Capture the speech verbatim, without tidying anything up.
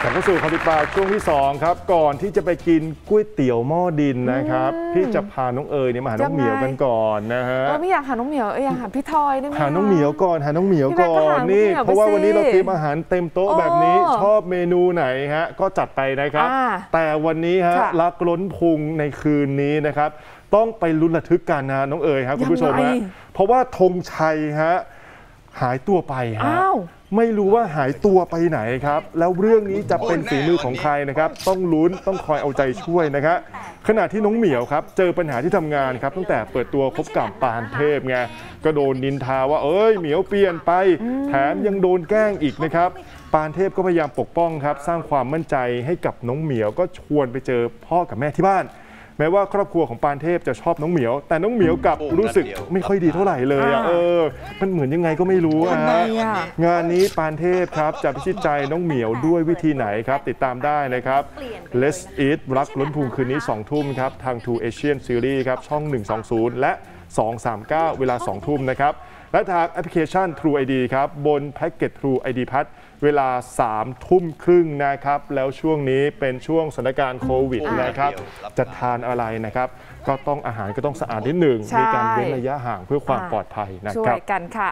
กลับเข้าสู่คติปากช่วงที่สองครับก่อนที่จะไปกินก๋วยเตี๋ยวหม้อดินนะครับพี่จะพาน้องเอ๋ยเนี่ยมาหาน้องเหมียวกันก่อนนะฮะไม่อยากหาน้องเหมียวเอยอยากหาพี่ทอยได้ไหมหาน้องเหมียวก่อนหาน้องเหมียวก่อนนี่เพราะว่าวันนี้เราเตรียมอาหารเต็มโต๊ะแบบนี้ชอบเมนูไหนฮะก็จัดไปนะครับแต่วันนี้ฮะรักล้นพุงในคืนนี้นะครับต้องไปลุ้นระทึกกันนะน้องเอ๋ยครับคุณผู้ชมฮะเพราะว่าธงชัยฮะหายตัวไปฮะไม่รู้ว่าหายตัวไปไหนครับแล้วเรื่องนี้จะเป็นฝีมือของใครนะครับต้องลุ้นต้องคอยเอาใจช่วยนะครับขณะที่น้องเหมียวครับเจอปัญหาที่ทำงานครับตั้งแต่เปิดตัวพบกับปานเทพไงก็โดนนินทาว่าเอ้ยเหมียวเปลี่ยนไปแถมยังโดนแกล้งอีกนะครับปานเทพก็พยายามปกป้องครับสร้างความมั่นใจให้กับน้องเหมียวก็ชวนไปเจอพ่อกับแม่ที่บ้านแม้ว่าครอบครัวของปานเทพจะชอบน้องเหมียวแต่น้องเหมียวกลับรู้สึกไม่ค่อยดีเท่าไหร่เลยอ่ะเออมันเหมือนยังไงก็ไม่รู้อ่ะงานนี้ปานเทพครับจะพิชิตใจน้องเหมียวด้วยวิธีไหนครับติดตามได้นะครับ Let's Eat รักล้นพุงคืนนี้สองทุ่มครับทาง True Asian Series ครับช่องหนึ่งสองศูนย์และสองสามเก้าเวลาสองทุ่มนะครับและทางแอปพลิเคชัน True ไอ ดี ครับบนแพ็กเกจ True ไอ ดี พัทเวลาสามทุ่มครึ่งนะครับแล้วช่วงนี้เป็นช่วงสถานการณ์โควิดนะครับจะทานอะไรนะครับก็ต้องอาหารก็ต้องสะอาดนิดหนึ่งมีการเว้นระยะห่างเพื่อความปลอดภัยนะครับช่วยกันค่ะ